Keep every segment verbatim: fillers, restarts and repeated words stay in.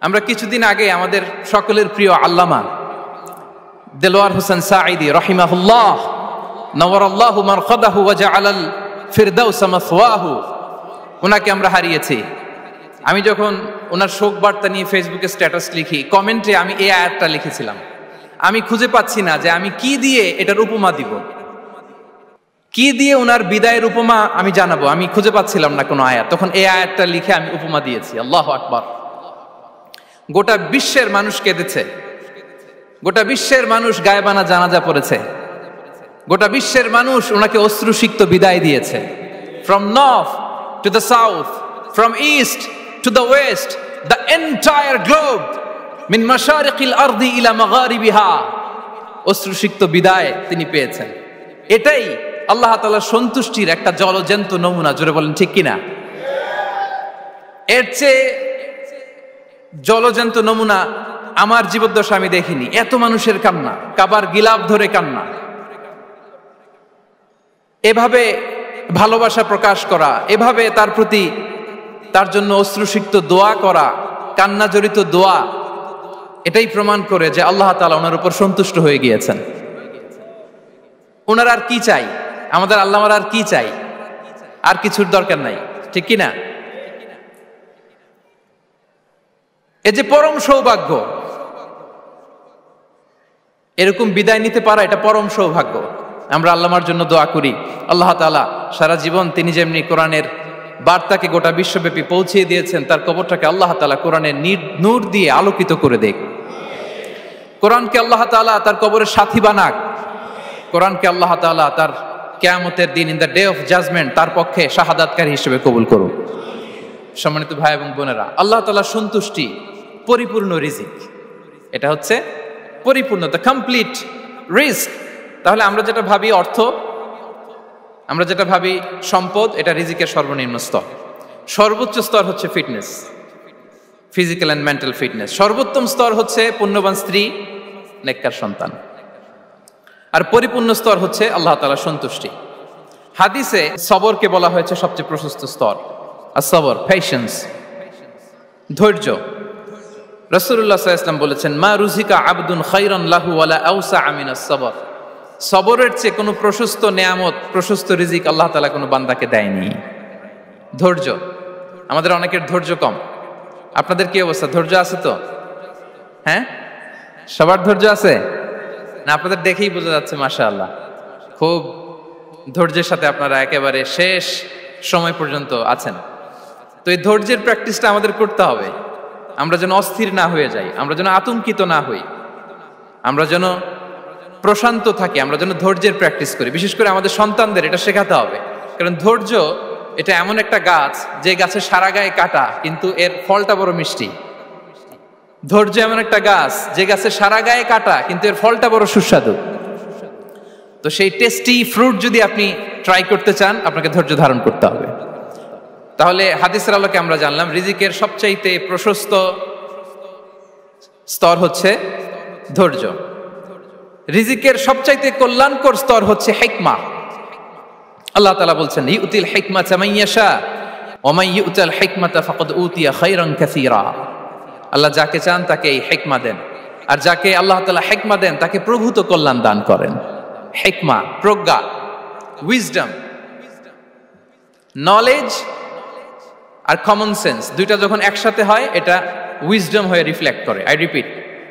আমরা কিছুদিন আগে আমাদের সকলের প্রিয় আল্লামা দেলোয়ার হোসেন সাঈদী রাহিমাহুল্লাহ নওয়ারাল্লাহু মারকাদাহু ওয়া জাআলাল ফিরদাউসা মাসওয়াহু, ওনাকে আমরা হারিয়েছি। আমি যখন ওনার শোক বার্তা নিয়ে ফেসবুকে স্ট্যাটাস লিখি, কমেন্টে আমি এই আয়াতটা লিখেছিলাম, আমি খুঁজে পাচ্ছি না যে আমি কি দিয়ে এটার উপমা দিব, কি দিয়ে ওনার বিদায়ের উপমা আমি জানাবো। আমি খুঁজে পাচ্ছিলাম না কোনো আয়াত, তখন এই আয়াতটা লিখে আমি উপমা দিয়েছি। আল্লাহু আকবার। গোটা বিশ্বের মানুষ কেঁদেছে, গোটা বিশ্বের মানুষ গায়েবানা জানাজা পড়েছে, গোটা বিশ্বের মানুষ ওনাকে অশ্রুসিক্ত বিদায় দিয়েছে। From north to the south, from east to the west, the entire globe, মিন মাশারিকিল আরদি ইলা মাগারিবিহা, অশ্রুসিক্ত বিদায় তিনি পেয়েছেন। এটাই আল্লাহ তাআলার সন্তুষ্টির একটা জলজ্যান্ত নমুনা। জোরে বলেন ঠিক কিনা? এর চেয়ে জলজ্যান্ত নমুনা আমার জীবদ্দশা আমি দেখিনি। এত মানুষের কান্না, কাবার গিলাফ ধরে কান্না, এভাবে ভালোবাসা প্রকাশ করা, এভাবে তার প্রতি তার জন্য অশ্রুসিক্ত দোয়া করা, কান্না জড়িত দোয়া, এটাই প্রমাণ করে যে আল্লাহ তাআলা ওনার উপর সন্তুষ্ট হয়ে গিয়েছেন। ওনার আর কি চাই? আমাদের আল্লাহর আর কি চাই? আর কিছুর দরকার নাই, ঠিক কিনা? এ যে পরম সৌভাগ্য, এরকম বিদায় নিতে পারা এটা পরম সৌভাগ্য। আমরা আল্লাহর জন্য দোয়া করি, আল্লাহ তাআলা সারা জীবন তিনি যেমনি কোরআনের বার্তাকে গোটা বিশ্বব্যাপী পৌঁছিয়ে দিয়েছেন, তার কবরটাকে আল্লাহ তাআলা কোরআনের নূর দিয়ে আলোকিত করে দেখ। কোরআনকে আল্লাহ তাআলা তার কবরের সাথী বানাক। কোরআনকে আল্লাহ তাআলা তার কিয়ামতের দিন, in the day of judgement, তার পক্ষে শাহাদাতকারী হিসেবে কবুল করুন। সম্মানিত ভাই এবং বোনেরা, আল্লাহ তাআলার সন্তুষ্টি পরিপূর্ণ রিজিক, এটা হচ্ছে পরিপূর্ণ, দ্য কমপ্লিট রিস্ক। তাহলে আমরা যেটা ভাবি অর্থ, আমরা যেটা ভাবি সম্পদ, এটা রিজিকের সর্বনিম্ন স্তর। সর্বোচ্চ স্তর হচ্ছে fitness, physical and mental fitness. সর্বোত্তম স্তর হচ্ছে পুণ্যবান স্ত্রী, নেককার সন্তান। আর পরিপূর্ণ স্তর হচ্ছে আল্লাহ তাআলার সন্তুষ্টি। হাদিসে সবরকে বলা হয়েছে সবচেয়ে প্রশস্ত স্তর। আর সবর, পেশেন্স, ধৈর্য। রাসূলুল্লাহ সাল্লাল্লাহু আলাইহি ওয়াসাল্লাম বলেছেন, মা রুজিকা আবদুন খায়রান লাহু ওয়ালা আওসা মিনাস সবর। সবরের চেয়ে কোনো প্রশস্ত নেয়ামত, প্রশস্ত রিজিক আল্লাহ তাআলা কোনো বান্দাকে দেয়নি। ধৈর্য, আমাদের অনেকের ধৈর্য কম। আপনাদের কি অবস্থা? ধৈর্য আছে তো? হ্যাঁ, সবার ধৈর্য আছে না? আপনাদের দেখেই বোঝা যাচ্ছে মাশাআল্লাহ, খুব ধৈর্যের সাথে আপনারা একেবারে শেষ সময় পর্যন্ত আছেন। তো এই ধৈর্যের প্র্যাকটিসটা আমাদের করতে হবে। আমরা যেন অস্থির না হয়ে যাই, আমরা যেন আতঙ্কিত না হই, আমরা যেন প্রশান্ত থাকি, আমরা যেন ধৈর্যের প্র্যাকটিস করি। বিশেষ করে আমাদের সন্তানদের এটা শেখাতে হবে, কারণ ধৈর্য এটা এমন একটা গাছ যে গাছে সারা গায়ে কাটা, কিন্তু এর ফলটা বড় মিষ্টি। ধৈর্য এমন একটা গাছ যে গাছে সারা গায়ে কাটা, কিন্তু এর ফলটা বড় সুস্বাদু। তো সেই টেস্টি ফ্রুট যদি আপনি ট্রাই করতে চান, আপনাকে ধৈর্য ধারণ করতে হবে। তাহলে হাদিসের আলোকে আমরা জানলাম রিজিকের সবচাইতে প্রশস্ত স্তর হচ্ছে ধৈর্য। রিজিকের সবচাইতে কল্যাণকর স্তর হচ্ছে হিকমা। আল্লাহ তাআলা বলছেন, ইউতিল হিকমাতা মান ইয়াশা ওয়া মান ইউতাল হিকমাতা ফাকাদ উতিয়া খায়রান কাসীরা। আল্লাহ যাকে চান তাকে এই হিকমা দেন, আর যাকে আল্লাহ তাআলা হিকমা দেন তাকে প্রভূত কল্যাণ দান করেন। হিকমা, প্রজ্ঞা, উইজডম, নলেজ আর কমন সেন্স, দুইটা যখন একসাথে হয় এটা উইজডম হয়ে রিফ্লেক্ট করে। আই রিপিট,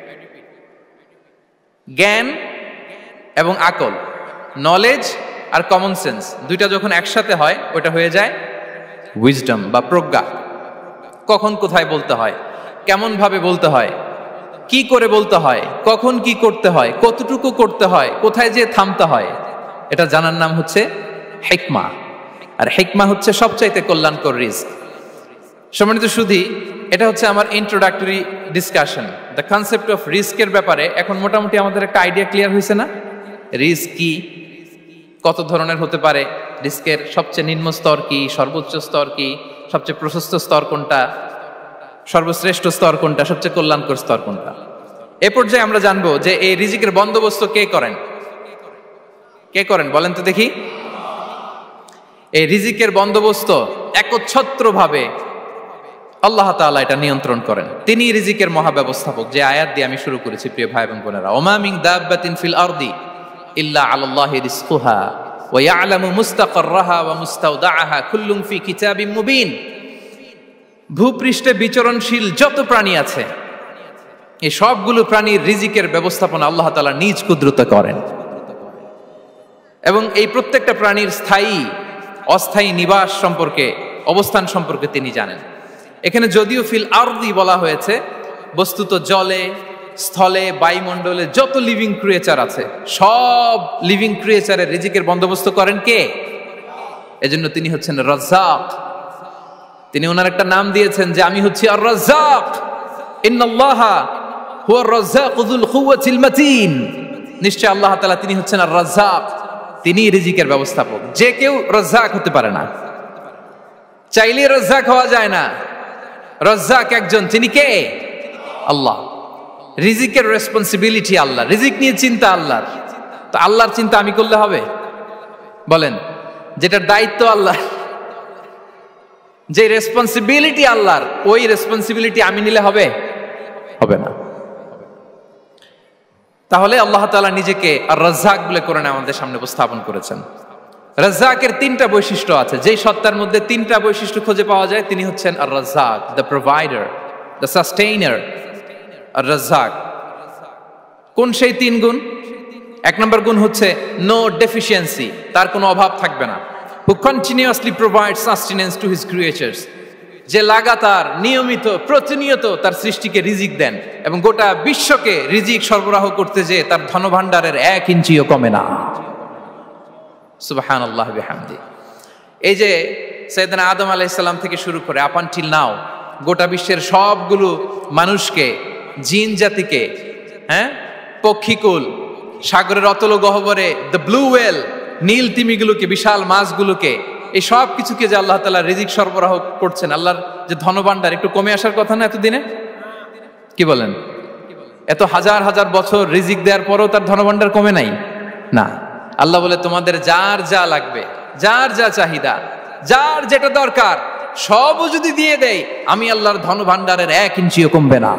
জ্ঞান এবং আকল, নলেজ আর কমন সেন্স, দুইটা যখন একসাথে হয় ওটা হয়ে যায় উইজডম বা প্রজ্ঞা। কখন কোথায় বলতে হয়, কেমন ভাবে বলতে হয়, কি করে বলতে হয়, কখন কি করতে হয়, কতটুকু করতে হয়, কোথায় যে থামতে হয়, এটা জানার নাম হচ্ছে হিকমা। আর হিকমা হচ্ছে সবচাইতে কল্যাণকর রিস্ক। সম্মানিত সুধী, এটা হচ্ছে আমার introductory discussion. The concept of রিস্কের ব্যাপারে এখন মোটামুটি আমাদের একটা আইডিয়া ক্লিয়ার হয়েছে না? রিস্ক কি, কত ধরনের হতে পারে, রিস্কের সবচেয়ে নিম্ন স্তর কি, সর্বোচ্চ স্তর কি, সবচেয়ে প্রশস্ত স্তর কোনটা, সর্বশ্রেষ্ঠ স্তর কোনটা, সবচেয়ে কল্যাণকর স্তর কোনটা। এ পর্যায়ে আমরা জানবো যে এই রিজিকের বন্দোবস্ত কে করেন। কে করেন বলেন তো দেখি? এই রিজিকের বন্দোবস্ত একচ্ছত্র ভাবে আল্লাহ তাআলা এটা নিয়ন্ত্রণ করেন। তিনি রিজিকের মহাব্যবস্থাপক। যে আয়াত দিয়ে আমি শুরু করেছি প্রিয় ভাই এবং বোনেরা, ওমা মিন দাব্বাতিন ফিল আরদি ইল্লা আলাল্লাহি রিজকুহা ওয়া ইয়ালামু মুস্তাকাররাহা ওয়া মুস্তাওদাআহা কুল্লুম ফি কিতাবিম মুবিন। ভূপৃষ্ঠে বিচরণশীল যত প্রাণী আছে এই সবগুলো প্রাণীর রিজিকের ব্যবস্থাপনা আল্লাহ তাআলা নিজ কুদরতে করেন, এবং এই প্রত্যেকটা প্রাণীর স্থায়ী অস্থায়ী নিবাস সম্পর্কে, অবস্থান সম্পর্কে তিনি জানেন। এখানে যদিও ফিল আরদি বলা হয়েছে, বস্তুত জলে, স্থলে, বায়ুমণ্ডলে যত লিভিং ক্রিয়েচার আছে সব লিভিং ক্রিয়েচারের রিজিকের বন্দোবস্ত করেন কে? এজন্য তিনি হচ্ছেন রাজ্জাক। তিনি ওনার একটা নাম দিয়েছেন যে আমি হচ্ছি আর রাজ্জাক, ইন্নাল্লাহা হুয়ার রাজ্জাকু যুল কুওয়াতিল মাতিন। নিশ্চয় আল্লাহ তাআলা তিনি হচ্ছেন আর রাজ্জাক, তিনি রিজিকের ব্যবস্থাপক। যে কেউ রাজ্জাক হতে পারে না, চাইলে রাজ্জাক হওয়া যায় না। রাজ্জাক একজন, তিনি কে? আল্লাহ। রিজিকের রেসপন্সিবিলিটি আল্লাহ, রিজিক নিয়ে চিন্তা আল্লাহর। তো আল্লাহর চিন্তা আমি করলে হবে? বলেন, যেটার দায়িত্ব আল্লাহ, যে রেসপন্সিবিলিটি আল্লাহর, ওই রেসপন্সিবিলিটি আমি নিলে হবে? হবে না। তাহলে আল্লাহ তাআলা নিজেকে আর রাজ্জাক বলে কোরআনে আমাদের সামনে উপস্থাপন করেছেন। রাজ্জাকের তিনটা বৈশিষ্ট্য আছে, যেই সত্তার মধ্যে তিনটা বৈশিষ্ট্য খুঁজে পাওয়া যায় তিনি হচ্ছেন আর রাজ্জাক, দ্য প্রোভাইডার, দ্য সাস্টেইনার। আর রাজ্জাক কোন সেই তিন গুণ? এক নম্বর গুণ হচ্ছে নো ডেফিসিয়েন্সি, তার কোনো অভাব থাকবে না। Who continuously provide sustenance to his creatures, যে লাগাতার নিয়মিত প্রতিনিয়ত তার সৃষ্টিকে রিজিক দেন এবং গোটা বিশ্বকে রিজিক সরবরাহ করতে যে তার ধনভাণ্ডারের এক ইঞ্চিও কমে না। সুবহানাল্লাহ বিহামদি। এই যে সাইয়েদনা আদম আলাইহিস সালাম থেকে শুরু করে আপ আনটিল নাও গোটা বিশ্বের সবগুলো মানুষকে, জিন জাতিকে, হ্যাঁ, পক্ষীকুল, সাগরের অতল গহ্বরে দ্য ব্লু ওয়েল, নীল তিমিগুলোকে, বিশাল মাছগুলোকে, এই সব কিছুকে যে আল্লাহ তাআলা রিজিক সরবরাহ করছেন, আল্লাহর যে ধনভাণ্ডার একটু কমে আসার কথা না এতদিনে? কি বলেন? এত হাজার হাজার বছর রিজিক দেওয়ার পরেও তার ধনভাণ্ডার কমে নাই? না। আল্লাহ বলে তোমাদের যার যা লাগবে, যার যা চাহিদা, যার যেটা দরকার সবও যদি দিয়ে দেয়, আমি আল্লাহর ধনভাণ্ডারের এক ইঞ্চিও কমবে না।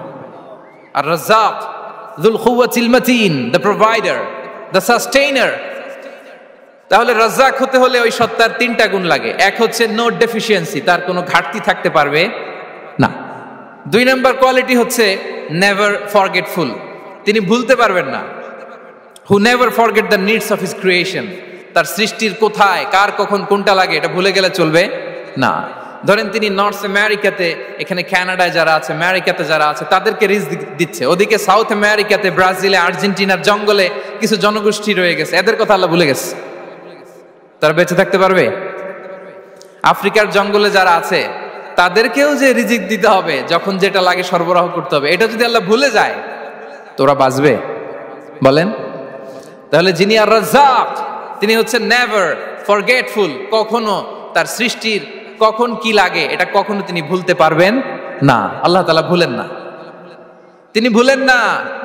আর রাজ্জাক যুল কুওয়াতিল মাতিন, দ্য প্রোভাইডার, দ্য সাস্টেইনার। তাহলে রাজ্জাক হতে হলে ওই সত্তার তিনটা গুণ লাগে। এক হচ্ছে নো ডেফিসিয়েন্সি, তার কোনো ঘাটতি থাকতে পারবে না। দুই নম্বর কোয়ালিটি হচ্ছে নেভার ফরগেটফুল, তিনি ভুলতে পারবেন না। Who never forget the needs of his creation, তার সৃষ্টির কোথায় কার কখন কোনটা লাগে এটা ভুলে গেলে চলবে না। ধরেন তিনি নর্থ আমেরিকাতে, এখানে কানাডায় যারা আছে, আমেরিকাতে যারা আছে তাদেরকে রিজিক দিচ্ছে, ওদিকে সাউথ আমেরিকাতে, ব্রাজিলে, আর্জেন্টিনার জঙ্গলে কিছু জনগোষ্ঠী রয়ে গেছে, এদের কথা আল্লাহ ভুলে গেছে। তারা বেঁচে থাকতে পারবে? আফ্রিকার জঙ্গলে যারা আছে তাদেরকেও যে রিজিক দিতে হবে, যখন যেটা লাগে সরবরাহ করতে হবে, এটা যদি আল্লাহ ভুলে যায় তোরা বাঁচবে? বলেন। তাহলে যিনি আর রাজ্জাক তিনি হচ্ছেন নেভার ফরগেটফুল, কখনো তার সৃষ্টির কখন কি লাগে এটা কখনো তিনি ভুলতে পারবেন না। আল্লাহ তাআলা ভুলেন না, তিনি ভুলেন না,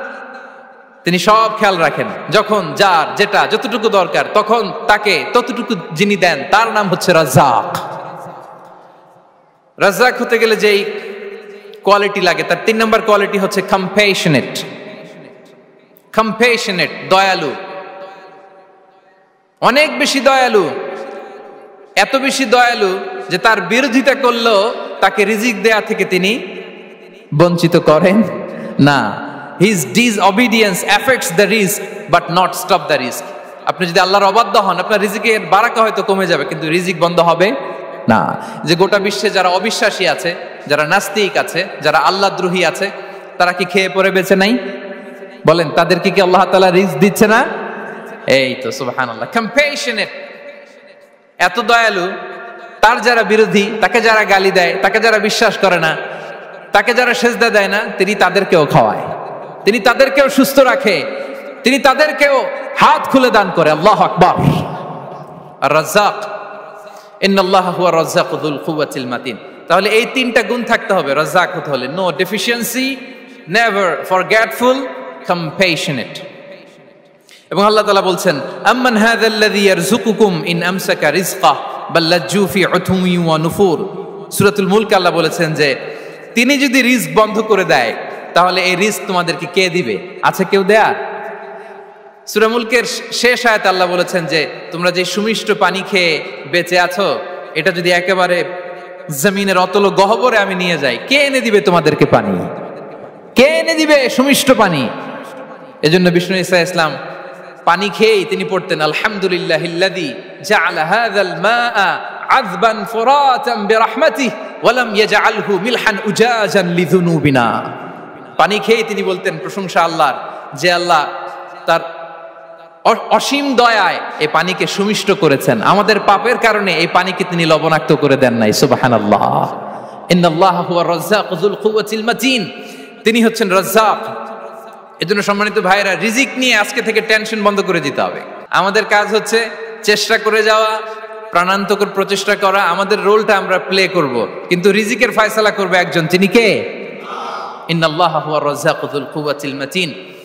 তিনি সব খেয়াল রাখেন। যখন যার যেটা যতটুকু দরকার তখন তাকে ততটুকু যিনি দেন তার নাম হচ্ছে রাজ্জাক। রাজ্জাক হতে গেলে যেই কোয়ালিটি লাগে তার তিন নম্বর কোয়ালিটি হচ্ছে কম্প্যাশনেট। কম্প্যাশনেট, দয়ালু, অনেক বেশি দয়ালু, এত বেশি দয়ালু যে তার বিরোধিতা করলেও তাকে রিজিক দেয়া থেকে তিনি বঞ্চিত করেন না। His disobedience affects the risk but not stop the risk. আপনি যদি আল্লাহর অবাধ্য হন আপনার রিজিকের বারাকা হয়তো কমে যাবে কিন্তু রিজিক বন্ধ হবে না। যে গোটা বিশ্বে যারা অবিশ্বাসী আছে, যারা নাস্তিক আছে, যারা আল্লাহদ্রোহী আছে, তারা কি খেয়ে পরে বেঁচে নাই? বলেন, তাদেরকে কি আল্লাহ তাআলা রিজিক দিচ্ছে না? এই তো সুবহানাল্লাহ। কম্প্যাশনেট, এত দয়ালু, তার যারা বিরোধী, তাকে যারা গালি দেয়, তাকে যারা বিশ্বাস করে না, তাকে যারা সেজদা দেয় না, তিনি তাদেরকেও খাওয়ায়, তিনি তাদেরকেও সুস্থ রাখে, তিনি তাদেরকেও হাত খুলে দান করে। আল্লাহু আকবার। আর রাজ্জাক, ইন্নাল্লাহা হুয়া রাজ্জাকু যুল কুওয়াতিল মাতিন। তাহলে এই তিনটা গুণ থাকতে হবে রাজ্জাক হতে হলে: no deficiency, never forgetful, compassionate. এবং আল্লাহ তাআলা বলছেন, আম্মান হাযাল্লাযী ইয়ারযুকুকুম ইন আমসাকা রিজকাহ বাল লাজ্জু ফি উতুমি ওয়া নুফুর। সূরাতুল মুলক আল্লাহ বলেছেন যে তিনি যদি রিজক বন্ধ করে দেয় তাহলে এই রিজক তোমাদেরকে কে দিবে? আছে কেউ দেয়ার? সূরা মুলকের শেষ আয়াতে আল্লাহ বলেছেন যে তোমরা যে সুমিষ্ট পানি খেয়ে বেঁচে আছো, এটা যদি একেবারে জমিনের অতল গহ্বরে আমি নিয়ে যাই, কে এনে দিবে তোমাদেরকে পানি? কে এনে দিবে সুমিষ্ট পানি? এজন্য বিষ্ণু ঈসা ইসলাম পানি খেয়েই তিনি পড়তেন আলহামদুলিল্লাহিল্লাযী জাআলা হাযাল মাআ আযবান ফুরাতান বিরাহমাতিহি ওয়া লাম ইয়াজআলহু মিলহান উজাজান লিযুনুবিনা। পানি খেয়েই তিনি বলতেন প্রশংসা আল্লাহর, যে আল্লাহ তার অসীম দয়ায় এই পানিকে সুমিষ্ট করেছেন, আমাদের পাপের কারণে এই পানিকে তিনি লবণাক্ত করে দেন নাই। সুবহানাল্লাহ। ইন্নাল্লাহা হুয়া রাজ্জাকু যুল কুওয়াতিল মাতিন। তিনি হচ্ছেন রাজ্জাক। এজন্য সম্মানিত ভাইরা, রিজিক নিয়ে আজকে থেকে টেনশন বন্ধ করে দিতে হবে। আমাদের কাজ হচ্ছে চেষ্টা করে যাওয়া, প্রাণান্তকর প্রচেষ্টা করা, আমাদের রোলটা আমরা প্লে করব, কিন্তু রিজিকের ফয়সালা করবে একজন, তিনি কে? ইন্নাল্লাহা হুয়া রাজ্জাকু যুল কুওয়াতিল মাতিন।